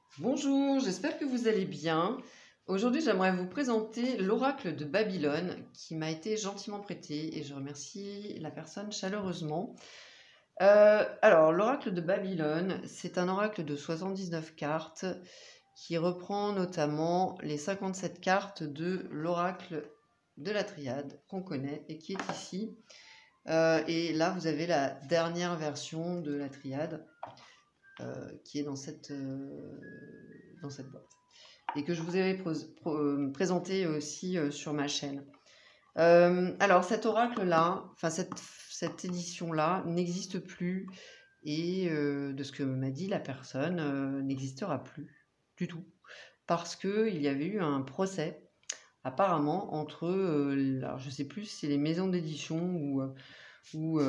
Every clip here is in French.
Bonjour, j'espère que vous allez bien. Aujourd'hui, j'aimerais vous présenter l'oracle de Babylone qui m'a été gentiment prêté et je remercie la personne chaleureusement. Alors, l'oracle de Babylone, c'est un oracle de 79 cartes qui reprend notamment les 57 cartes de l'oracle de la triade qu'on connaît et qui est ici. Et là, vous avez la dernière version de la triade qui est dans cette boîte et que je vous avais présenté aussi sur ma chaîne. Alors cet oracle-là, enfin cette édition-là n'existe plus et de ce que m'a dit la personne, n'existera plus du tout parce qu'il y avait eu un procès apparemment entre, alors je sais plus si c'est les maisons d'édition ou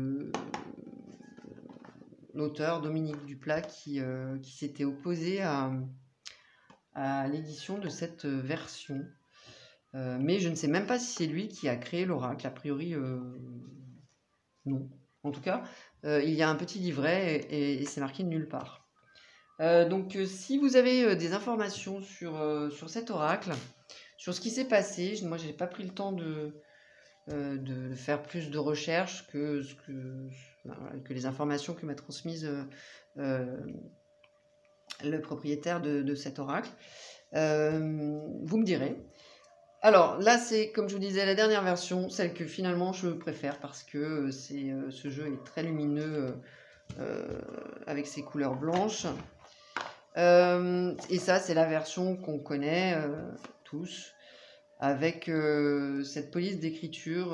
l'auteur Dominique Duplat qui s'était opposé à l'édition de cette version. Mais je ne sais même pas si c'est lui qui a créé l'oracle. A priori, non. En tout cas, il y a un petit livret et c'est marqué nulle part. Donc, si vous avez des informations sur cet oracle, sur ce qui s'est passé, moi, j'ai pas pris le temps de faire plus de recherches que les informations que m'a transmises le propriétaire de cet oracle. Vous me direz. Alors là, c'est comme je vous disais la dernière version, celle que finalement je préfère parce que ce jeu est très lumineux avec ses couleurs blanches. Et ça, c'est la version qu'on connaît tous, avec cette police d'écriture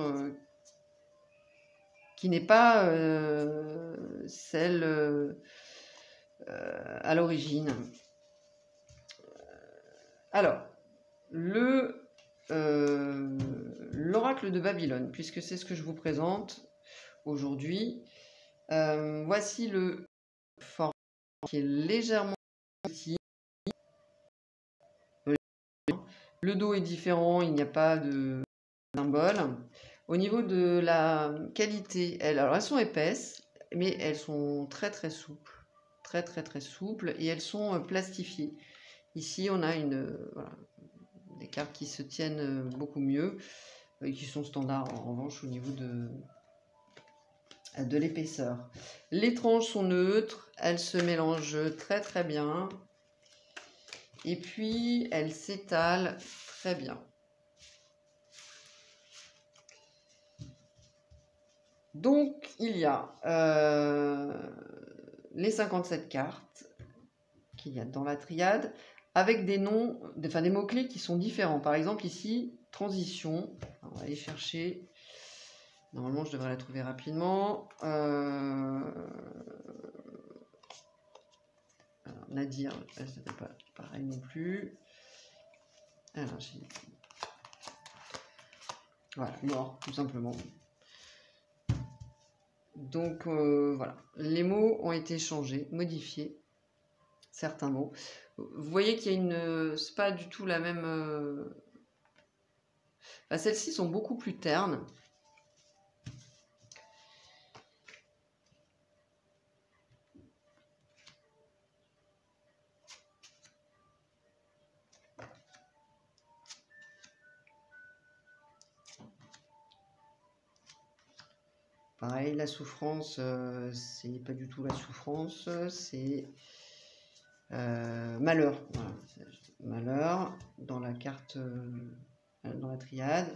qui n'est pas celle à l'origine. Alors, l'oracle de Babylone, puisque c'est ce que je vous présente aujourd'hui. Voici le format qui est légèrement petit. Le dos est différent, il n'y a pas de symbole. Au niveau de la qualité, alors elles sont épaisses, mais elles sont très très souples. Très très très souples et elles sont plastifiées. Ici, on a voilà, des cartes qui se tiennent beaucoup mieux et qui sont standards en revanche au niveau de l'épaisseur. Les tranches sont neutres, elles se mélangent très très bien et puis elles s'étalent très bien. Donc il y a les 57 cartes qu'il y a dans la triade avec des noms, enfin des mots-clés qui sont différents. Par exemple ici, transition, on va aller chercher. Normalement, je devrais la trouver rapidement. Alors, Nadir, c'était pas pareil non plus. Alors, voilà, mort, tout simplement. Donc, voilà. Les mots ont été changés, modifiés. Certains mots. Vous voyez qu'il y a une... c'est pas du tout la même... Enfin, celles-ci sont beaucoup plus ternes. Pareil, la souffrance, c'est pas du tout la souffrance, c'est malheur. Voilà. Malheur dans la carte, dans la triade.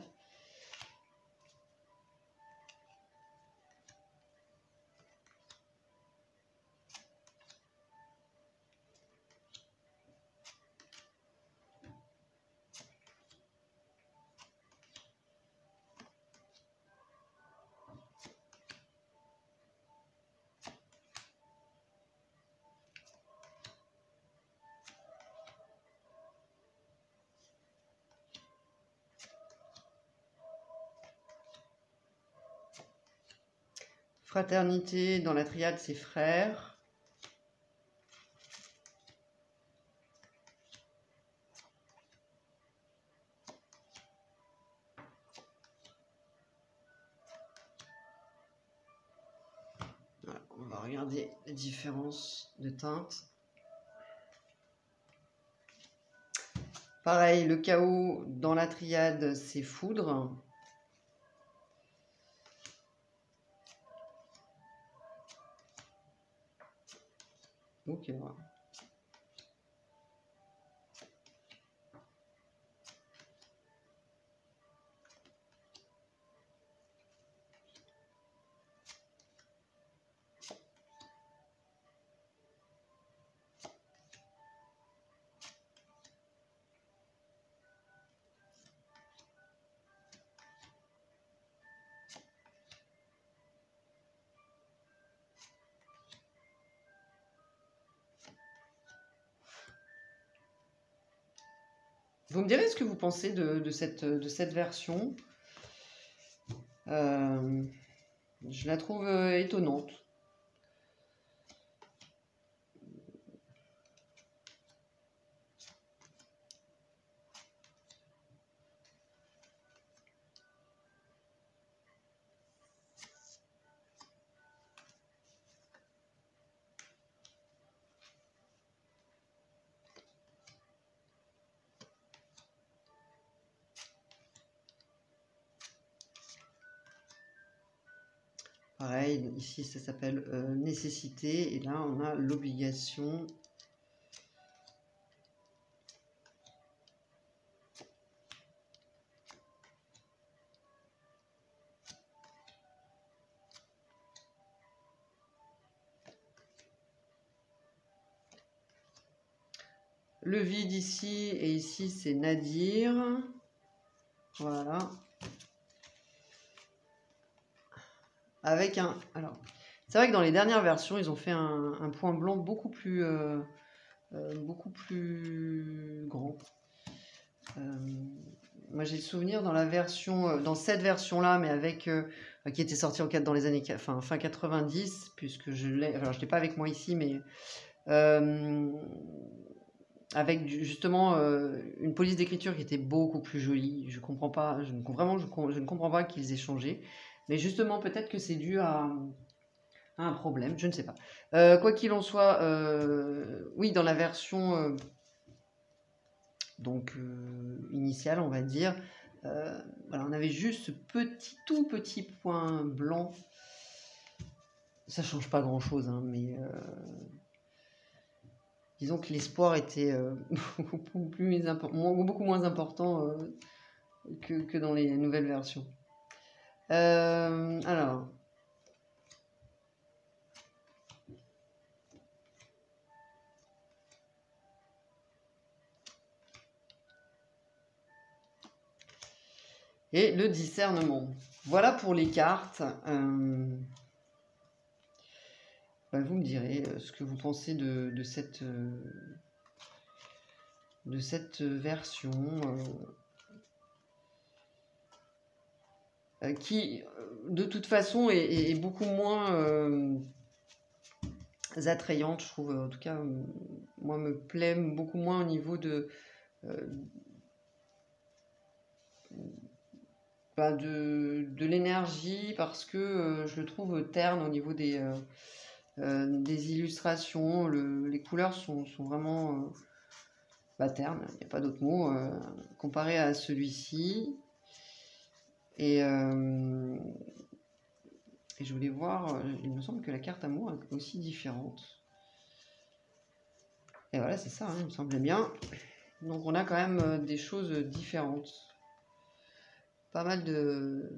Fraternité, dans la triade, c'est frère. Voilà, on va regarder les différences de teintes. Pareil, le chaos dans la triade, c'est foudre. Ok, voilà. Vous me direz ce que vous pensez de cette version. Je la trouve étonnante. Pareil, ici ça s'appelle nécessité, et là on a l'obligation. Le vide ici, et ici c'est Nadir. Voilà. Avec un... Alors, c'est vrai que dans les dernières versions, ils ont fait un point blanc beaucoup plus grand. Moi, j'ai le souvenir dans la version, dans cette version-là, mais avec qui était sortie dans les années fin 90, puisque je l'ai, alors je l'ai pas avec moi ici, mais avec justement une police d'écriture qui était beaucoup plus jolie. Je comprends pas, je ne comprends pas qu'ils aient changé, mais justement peut-être que c'est dû à un problème, je ne sais pas. Quoi qu'il en soit, oui, dans la version donc initiale, on va dire, voilà, on avait juste ce tout petit point blanc. Ça change pas grand-chose, hein, mais disons que l'espoir était beaucoup moins important que dans les nouvelles versions. Alors... Et le discernement. Voilà pour les cartes. Vous me direz ce que vous pensez de cette version qui, de toute façon, est beaucoup moins attrayante, je trouve. En tout cas, moi, me plaît beaucoup moins au niveau de l'énergie, parce que je le trouve terne au niveau des illustrations. Les couleurs sont vraiment ternes, il n'y a pas d'autre mot, comparé à celui-ci. Et je voulais voir, il me semble que la carte amour est aussi différente. Et voilà, c'est ça, hein, il me semblait bien. Donc on a quand même des choses différentes. Pas mal de...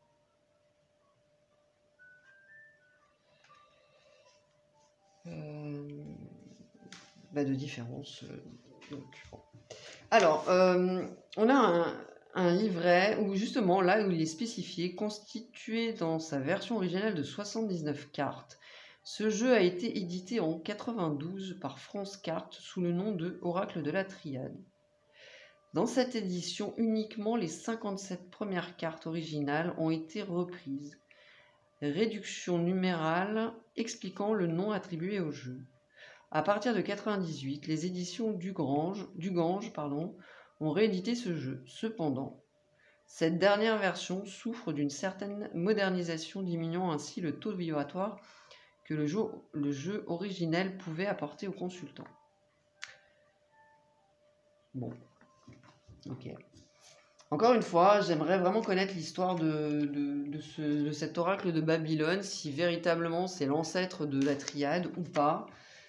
de différences. Donc, bon. Alors, on a un livret où justement, là où il est spécifié, constitué dans sa version originale de 79 cartes. Ce jeu a été édité en 92 par France Cartes sous le nom de Oracle de la Triade. Dans cette édition, uniquement les 57 premières cartes originales ont été reprises. Réduction numérale expliquant le nom attribué au jeu. À partir de 98, les éditions du Gange ont réédité ce jeu. Cependant, cette dernière version souffre d'une certaine modernisation, diminuant ainsi le taux vibratoire que le jeu originel pouvait apporter aux consultants. Bon. Ok. Encore une fois, j'aimerais vraiment connaître l'histoire de cet oracle de Babylone, si véritablement c'est l'ancêtre de la triade ou pas.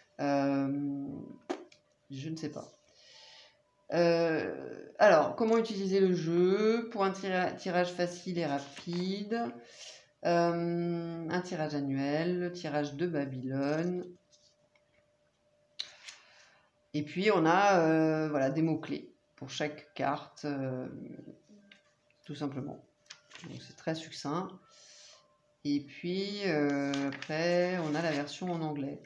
Je ne sais pas. Alors, comment utiliser le jeu pour un tirage facile et rapide, un tirage annuel, le tirage de Babylone. Et puis on a voilà, des mots-clés pour chaque carte, tout simplement. Donc c'est très succinct. Et puis après, on a la version en anglais.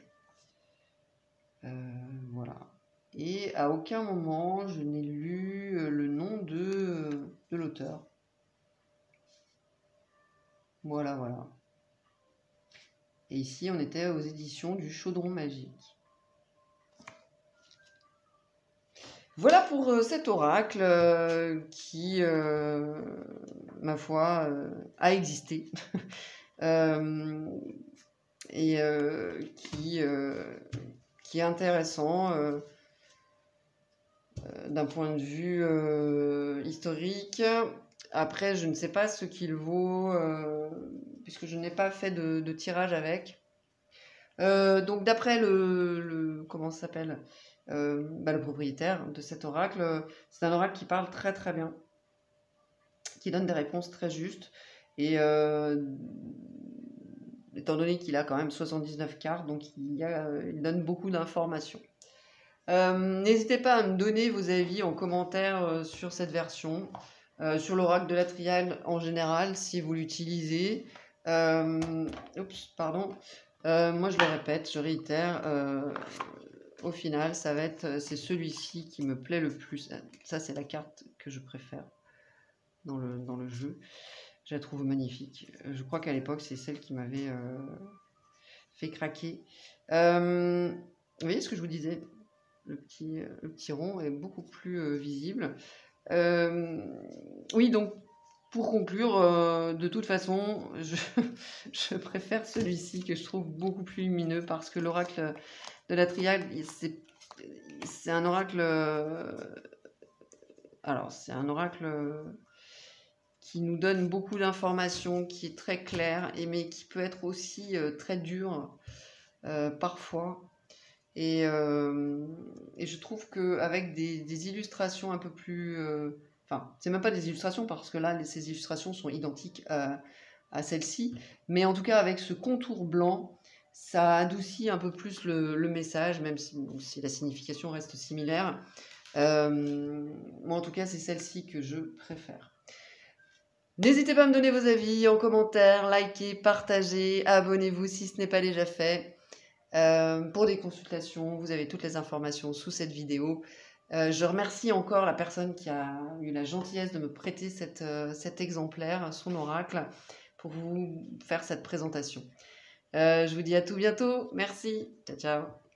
Voilà. Et à aucun moment, je n'ai lu le nom de l'auteur. Voilà, voilà. Et ici, on était aux éditions du Chaudron Magique. Voilà pour cet oracle qui, ma foi, a existé et qui est intéressant d'un point de vue historique. Après, je ne sais pas ce qu'il vaut, puisque je n'ai pas fait de tirage avec. Donc d'après comment ça s'appelle, le propriétaire de cet oracle, c'est un oracle qui parle très très bien, qui donne des réponses très justes, et étant donné qu'il a quand même 79 cartes, donc il donne beaucoup d'informations. N'hésitez pas à me donner vos avis en commentaire sur cette version, sur l'oracle de la triade en général, si vous l'utilisez. Oups, pardon. Moi, je le répète, je réitère. Au final, c'est celui-ci qui me plaît le plus. Ça, c'est la carte que je préfère dans le jeu. Je la trouve magnifique. Je crois qu'à l'époque, c'est celle qui m'avait fait craquer. Vous voyez ce que je vous disais? Le petit rond est beaucoup plus visible. Oui, donc pour conclure, de toute façon, je préfère celui-ci que je trouve beaucoup plus lumineux, parce que l'oracle de la triade, c'est un oracle. Alors, c'est un oracle qui nous donne beaucoup d'informations, qui est très clair, mais qui peut être aussi très dur parfois. Et je trouve qu'avec des illustrations un peu plus... Enfin, c'est même pas des illustrations, parce que là, ces illustrations sont identiques à celle-ci. Mais en tout cas, avec ce contour blanc, ça adoucit un peu plus le message, même si la signification reste similaire. Moi, en tout cas, c'est celle-ci que je préfère. N'hésitez pas à me donner vos avis en commentaire, likez, partagez, abonnez-vous si ce n'est pas déjà fait. Pour des consultations, vous avez toutes les informations sous cette vidéo. Je remercie encore la personne qui a eu la gentillesse de me prêter cet exemplaire, son oracle, pour vous faire cette présentation. Je vous dis à tout bientôt. Merci. Ciao, ciao.